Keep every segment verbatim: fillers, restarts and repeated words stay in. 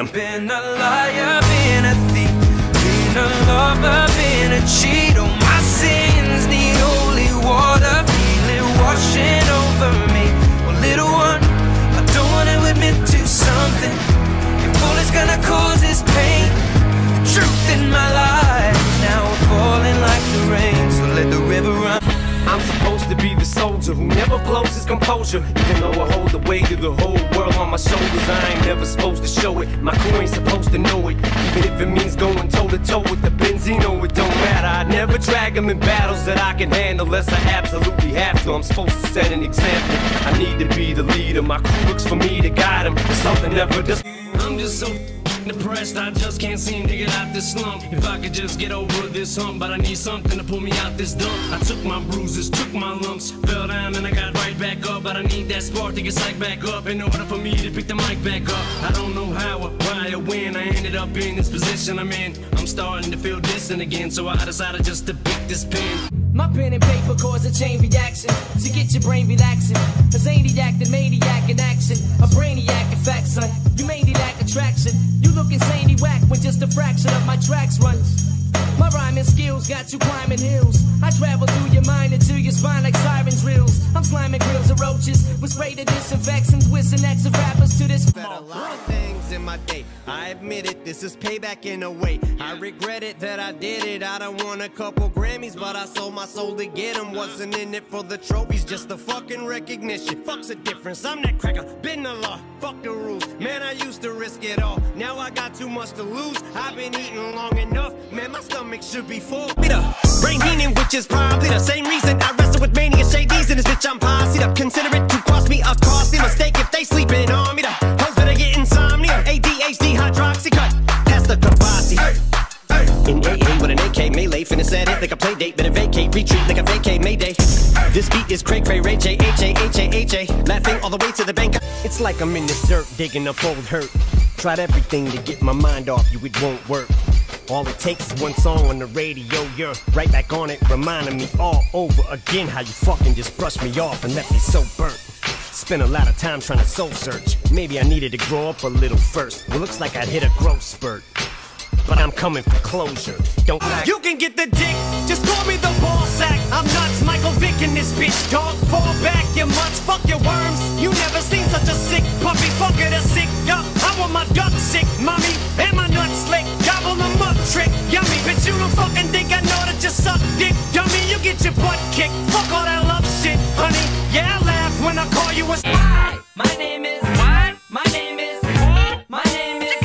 Eminem. Been a liar, been a thief, been a lover, been a cheat. Oh, my sins need holy water, feel it washing over me. Well, little one, I don't wanna admit to something. If all it's gonna cause is pain, the truth in my life now we're falling like the rain. So let the river run. I'm supposed to be the soldier who never blows his composure, even though I hold the weight of the whole world on my shoulders. I ain't never supposed to show it, my crew ain't supposed to know it, even if it means going toe to toe with the Benzino. It don't matter, I never drag them in battles that I can handle unless I absolutely have to. I'm supposed to set an example, I need to be the leader. My crew looks for me to guide them, but something never does. I'm just so depressed, I just can't seem to get out this slump. If I could just get over this hump, but I need something to pull me out this dump. I took my bruises, took my lumps, fell down and I got right back up. But I need that spark to get psyched back up in order for me to pick the mic back up. I don't know how or why or when I ended up in this position I'm in. I'm starting to feel distant again, so I decided just to pick this pen. My pen and paper cause a chain reaction to get your brain relaxing. A zaniac, the maniac in action, a brainiac in fact, son. You mainly lack attraction. You look insanely whack when just a fraction of my tracks run. My rhyming skills got you climbing hills. I travel through your mind into your spine like siren drills. I'm slamming grills of roaches with spray to disinfectants, whizzing X of rappers to this. Said a lot of things in my day, I admit it, this is payback in a way. I regret it that I did it. I done won a couple Grammys, but I sold my soul to get them. Wasn't in it for the trophies, just the fucking recognition. Fuck's the difference, I'm that cracker, been the law, fuck the rules. Man, I used to risk it all, now I got too much to lose. I've been eating long enough, man, my stomach should be full. Brain meaning, which is probably the same reason I wrestle with mania shades in this bitch. I'm posse up. Consider it to cost me a costly mistake if they sleeping on me. The hoes better get insomnia, A D H D, hydroxy cut, pass the Kavasi. Hey, hey. In A A with an A K melee, finna set it like a play date, better vacate, retreat like a vacate Mayday. This beat is cray cray, Ray J, H A, H A, H A, laughing all the way to the bank. It's like I'm in the dirt digging up old hurt. Tried everything to get my mind off you, it won't work. All it takes is one song on the radio, you're right back on it, reminding me all over again how you fucking just brushed me off and left me so burnt. Spent a lot of time trying to soul search. Maybe I needed to grow up a little first. Well, looks like I'd hit a growth spurt, but I'm coming for closure. Don't act. You can get the dick, just call me the ball sack. I'm nuts, Michael Vick in this bitch, dog. Fall back, you mutts, fuck your worms. You never seen such a sick puppy, fuck it, a sick, yup. I want my duck sick, mommy, and my nuts slick. Gobble them up, trick, yummy. Bitch, you don't fucking think I know that you suck dick, dummy. You get your butt kicked, fuck all that love shit, honey. Yeah, I laugh when I call you a. Hi, my name is. What? My name is. What? My name is.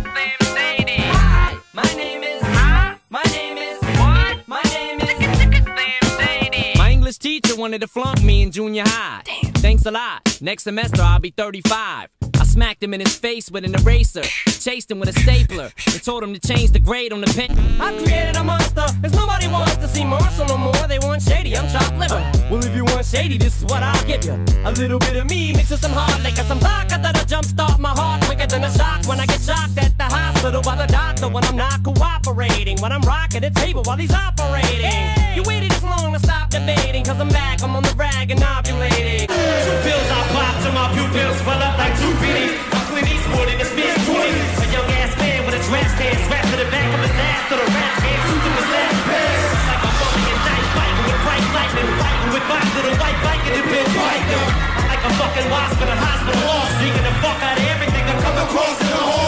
Hi, my name is. Huh? My name is. What? My name is. My English teacher wanted to flunk me in junior high. Damn. Thanks a lot. Next semester I'll be thirty-five. I smacked him in his face with an eraser, chased him with a stapler, and told him to change the grade on the pen. I've created a monster, cause nobody wants to see Marshall no more. They want shady, I'm chopped liver. Well, if you want shady, this is what I'll give you. A little bit of me mixed with some hard liquor, some vodka that'll jumpstart my heart quicker than a shock when I get shocked at the hospital by the doctor when I'm not cooperating, when I'm rocking the table while he's operating. Hey! You waited this long to stop debating, cause I'm back, I'm on the rag and ovulating. Two pills I popped till my pupils swell up like two pennies. I'm Clint Eastwood in the spin twenty. A young ass man with a dress stand strapped to the back of his ass to the rap hand, two to his last pair. Like I'm fucking a night fighting with bright lightning, fighting with my little white bike and the bill fighting. I'm like a fucking wasp in a hospital, lost, drinking the fuck out of everything that come across in the hall.